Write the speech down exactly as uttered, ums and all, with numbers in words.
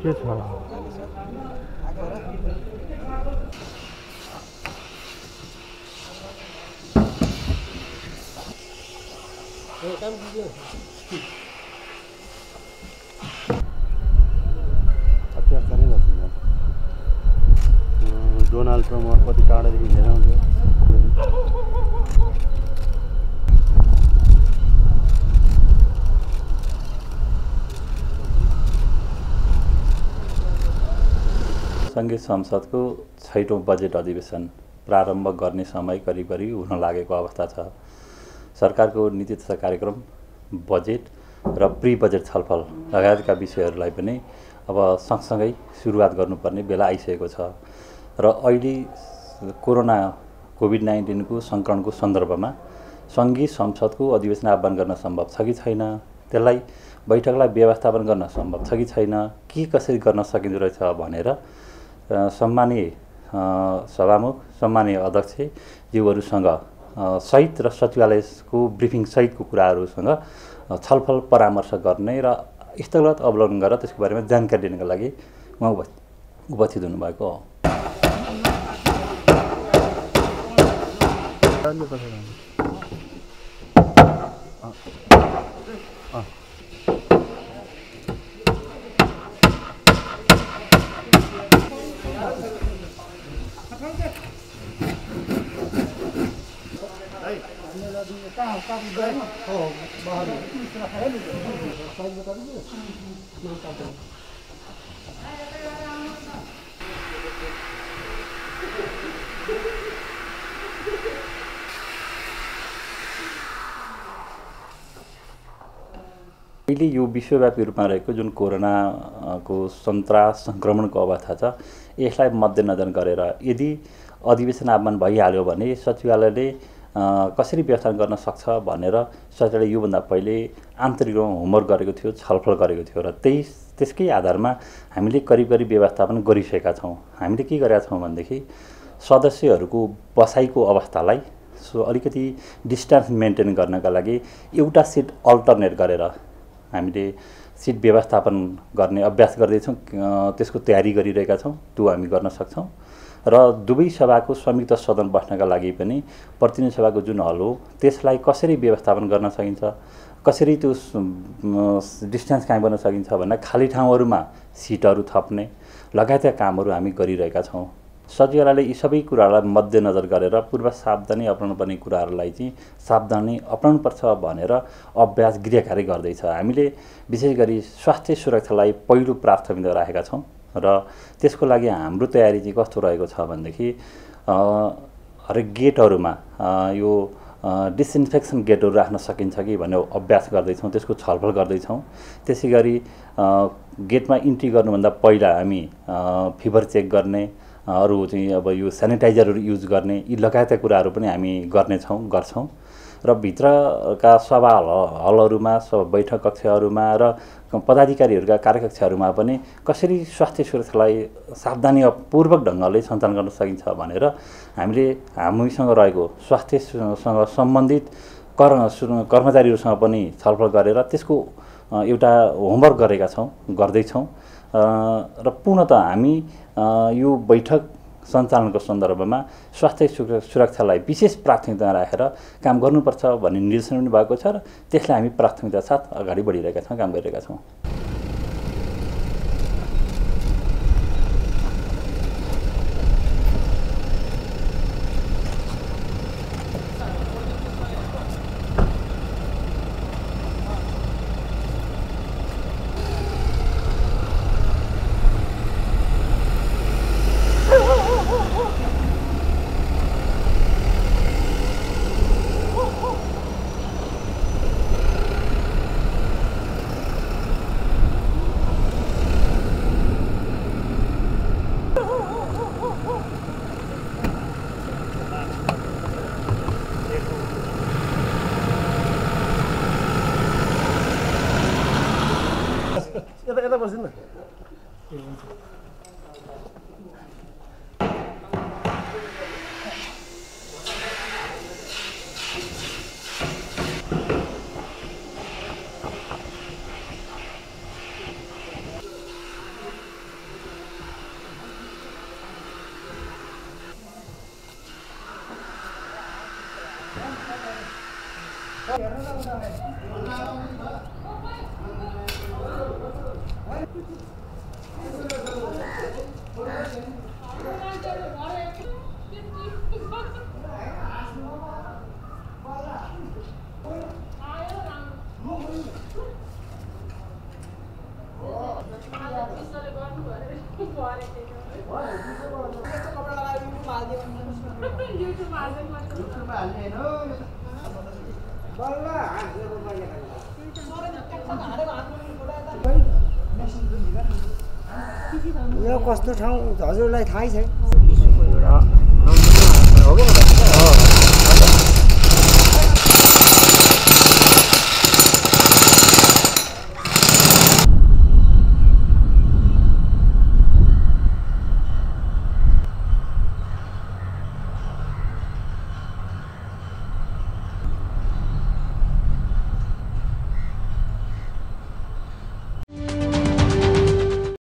के छ काम कीजिए अत्याचारै गर्छन् डोनाल्ड ट्रम्प कति टाढादेखि हेरेर आउँछ संघीय संसदको छैटौं बजेट अधिवेशन प्रारम्भ गर्ने समय करिब करिब हुन लागेको अवस्था छ। सरकारको नीति तथा कार्यक्रम, बजेट र प्री बजेट छलफल लगायतका विषयहरूलाई पनि अब सँगसँगै सुरुवात गर्नुपर्ने बेला आइसकेको छ र अहिले कोरोना कोभिड नाइन्टीन को संक्रमणको सन्दर्भमा संघीय संसदको अधिवेशन आह्वान गर्न सम्भव छ कि छैन, त्यसलाई बैठकलाई व्यवस्थापन गर्न सम्भव छ कि छैन, के कसरी गर्न सकिँदो रहेछ भनेर सम्मानीय सभामुख, सम्मानीय अध्यक्ष ज्यूहरूसँग सहित र सचिवालयको ब्रिफिङ सहितको कुराहरूसँग छलफल परामर्श गर्ने र स्थलगत अवलोकन गरेर त्यसको बारेमा जानकारी दिनको लागि उहाँ उपस्थित हुनुभएको हो। अहिले यो विश्वव्यापी रूपमा रहेको जुन कोरोनाको सन्त्रास संक्रमणको अवस्था छ, यसलाई मध्यनजर गरेर यदि अधिवेशन आह्वान भइहाल्यो भने सचिवालयले कसरी व्यवस्थापन गर्न सक्छ भनेर सचिवालयले योभन्दा पहिले आन्तरिक रूपमा होमवर्क गरेको थियो, छलफल गरेको थियो र त्यही त्यसकै आधारमा हामीले करिब करिब व्यवस्थापन गरिसकेका छौँ। हामीले के गरेका छौँ भनेदेखि सदस्यहरूको बसाइको अवस्थालाई सो अलिकति डिस्टेन्स मेन्टेन गर्नका लागि एउटा सिट अल्टरनेट गरेर हामीले सिट व्यवस्थापन गर्ने अभ्यास गर्दैछौँ, त्यसको तयारी गरिरहेका छौँ। त्यो हामी गर्न सक्छौँ र दुवै सभाको संयुक्त सदन बस्नका लागि पनि प्रतिनिधि सभाको जुन हल हो त्यसलाई कसरी व्यवस्थापन गर्न सकिन्छ, कसरी त्यो डिस्टेन्स कायम गर्न सकिन्छ भनेर खाली ठाउँहरूमा सिटहरू थप्ने लगायतका कामहरू हामी गरिरहेका छौँ। सचिवालयले यी सबै कुराहरूलाई मध्यनजर गरेर पूर्व सावधानी अपनाउनुपर्ने कुराहरूलाई चाहिँ सावधानी अपनाउनुपर्छ भनेर अभ्यास गृहकार्य गर्दैछ। हामीले विशेष गरी स्वास्थ्य सुरक्षालाई पहिलो प्राथमिकता राखेका छौँ र त्यसको लागि हाम्रो तयारी चाहिँ कस्तो रहेको छ भनेदेखि हरेक गेटहरूमा यो डिसइन्फेक्सन गेटहरू राख्न सकिन्छ कि भन्ने अभ्यास गर्दैछौँ, त्यसको छलफल गर्दैछौँ। त्यसै गरी गेटमा इन्ट्री गर्नुभन्दा पहिला हामी फिभर चेक गर्ने, अरू चाहिँ अब यो सेनिटाइजरहरू युज गर्ने, यी लगायतका कुराहरू पनि हामी गर्नेछौँ गर्छौँ र भित्रका सभा हलहरूमा, सब बैठक कक्षहरूमा र पदाधिकारीहरूका कार्यकक्षहरूमा पनि कसरी स्वास्थ्य सुरक्षालाई सावधानीपूर्वक ढङ्गले सञ्चालन गर्न सकिन्छ भनेर हामीले हामीसँग रहेको स्वास्थ्यसँग सम्बन्धित कर कर्मचारीहरूसँग पनि छलफल गरेर त्यसको एउटा होमवर्क गरेका छौँ, गर्दैछौँ र पूर्णतः हामी यो बैठक सञ्चालनको सन्दर्भमा स्वास्थ्य सुरक्षालाई विशेष प्राथमिकता राखेर काम गर्नुपर्छ भन्ने निर्देशन पनि भएको छ र त्यसलाई हामी प्राथमिकता साथ अगाडि बढिरहेका छौँ, काम गरिरहेका छौँ। यता बस्नु न। यो कस्तो ठाउँ हजुरलाई थाहै छ।